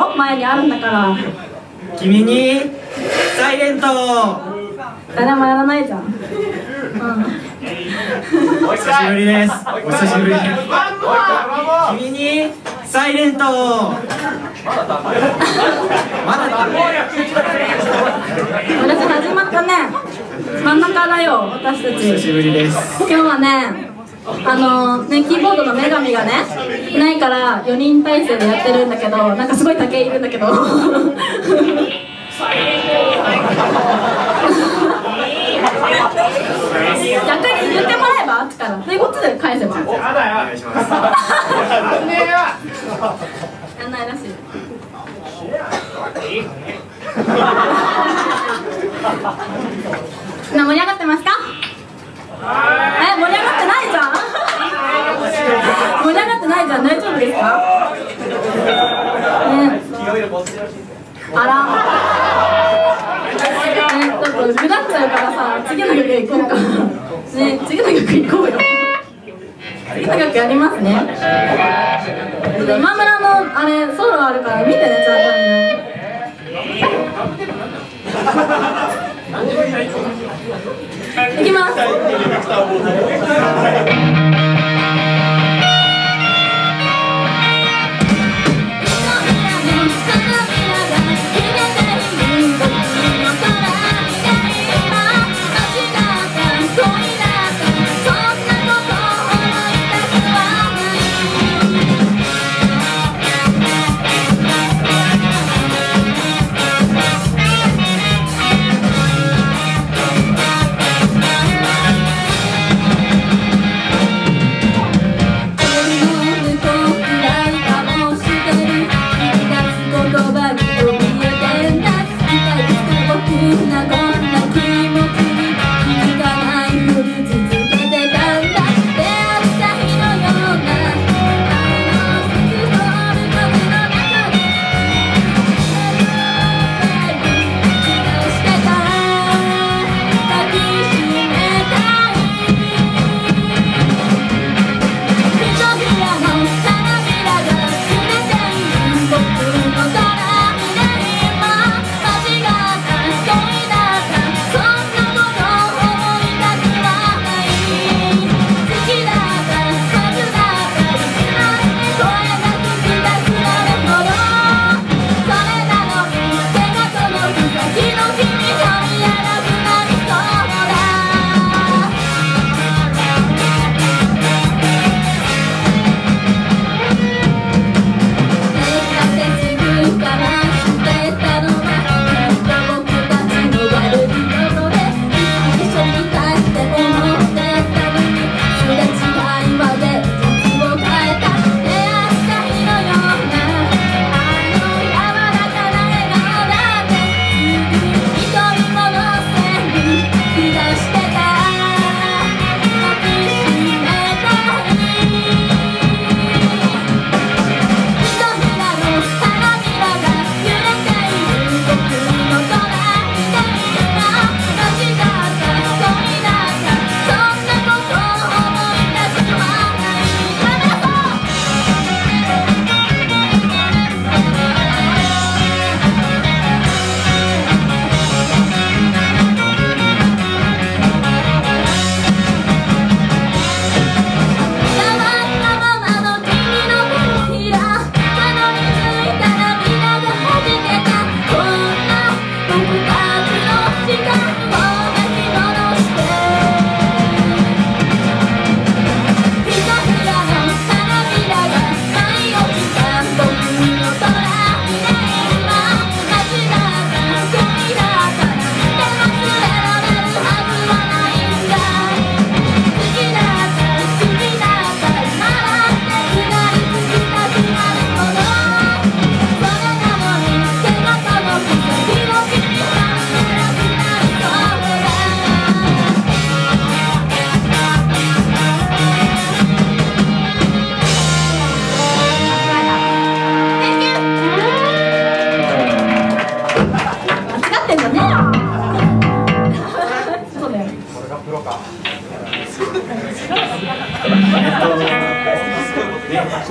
よ、前にあるんだから。 君にサイレント。 誰もやらないじゃん。 お久しぶりです。お久しぶりです。君にサイレント。まだ私始まったね。真ん中だよ、私たち。 お久しぶりです。 今日はね、キーボードの女神がねいないから4人体制でやってるんだけど、なんかすごい竹いるんだけど逆に言ってもらえばあっちからでこっちで返せば。やんないらしい。みんな盛り上がってますか？盛り上がってないじゃん。盛り上がってないじゃん。大丈夫ですか？あら。ちょっとぐだっちゃうからさ、次の曲行こうか。ね、次の曲行こうよ。次の曲やりますね。今村のあれソロあるから見てね、ちゃんとね。いきます。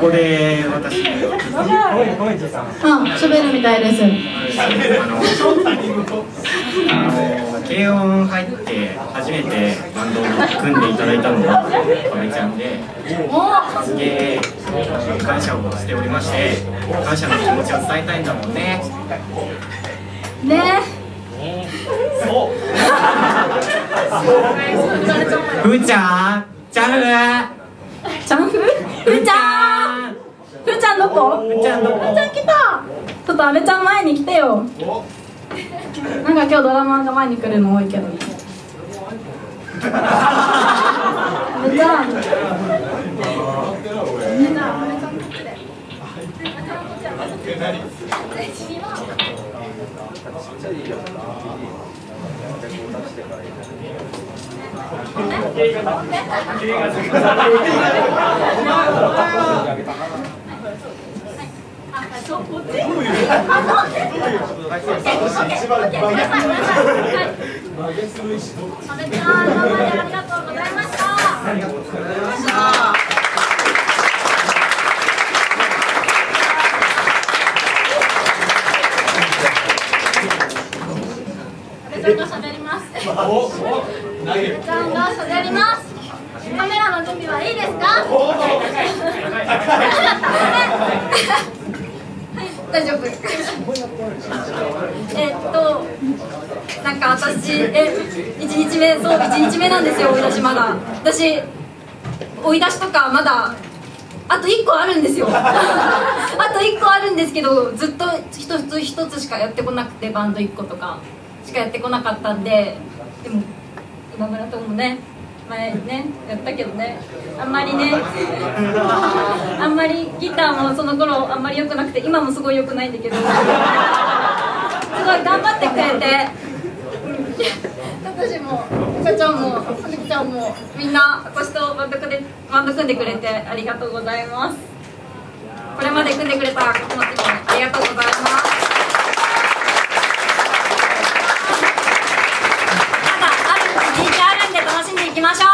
こで私喋るみたいです。 軽音入って初めてバンドを組んでいただいたのが阿部ちゃんで、すげえ感謝をしておりまして、感謝の気持ちを伝えたいんだもんね。 ね。 ふーちゃん、チャンフちゃんふ？ふーちゃん。ふーちゃんどこ？ ふーちゃんどこ？ ふーちゃん来た。ちょっと阿部ちゃん前に来てよ。なんか今日ドラマーが前に来るの多いけど。阿部ちゃん。カメラの準備はいいですか？大丈夫。なんか私1日目、そう1日目なんですよ。追い出しまだ私追い出しとかまだあと1個あるんですよ。あと1個あるんですけど、ずっと一つしかやってこなくて、バンド1個とかしかやってこなかったんで。でも今村ともね前ねやったけどね、あんまりねあんまりギターもその頃あんまり良くなくて、今もすごい良くないんだけどすごい頑張ってくれて、私も社長もはるきちゃんもみんな私とバンド組んでくれてありがとうございます。これまで組んでくれた人たちもありがとうございます。楽しんでいきましょう。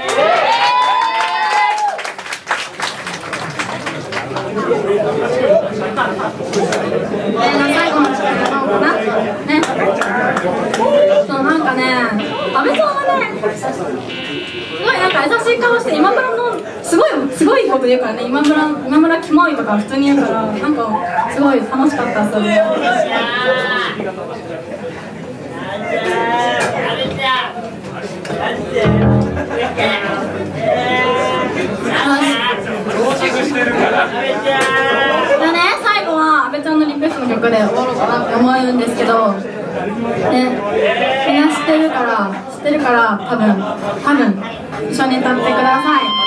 最後の力がどうかなね。そうなんかね、阿部さんはね、すごいなんか優しい顔して、今村のすごいこと言うからね。今村キモいとか普通に言うから、なんかすごい楽しかったですよね。最後は阿部ちゃんのリクエストの曲で終わろうかなって思うんですけど、ね、みんな知ってるから多分一緒に歌ってください。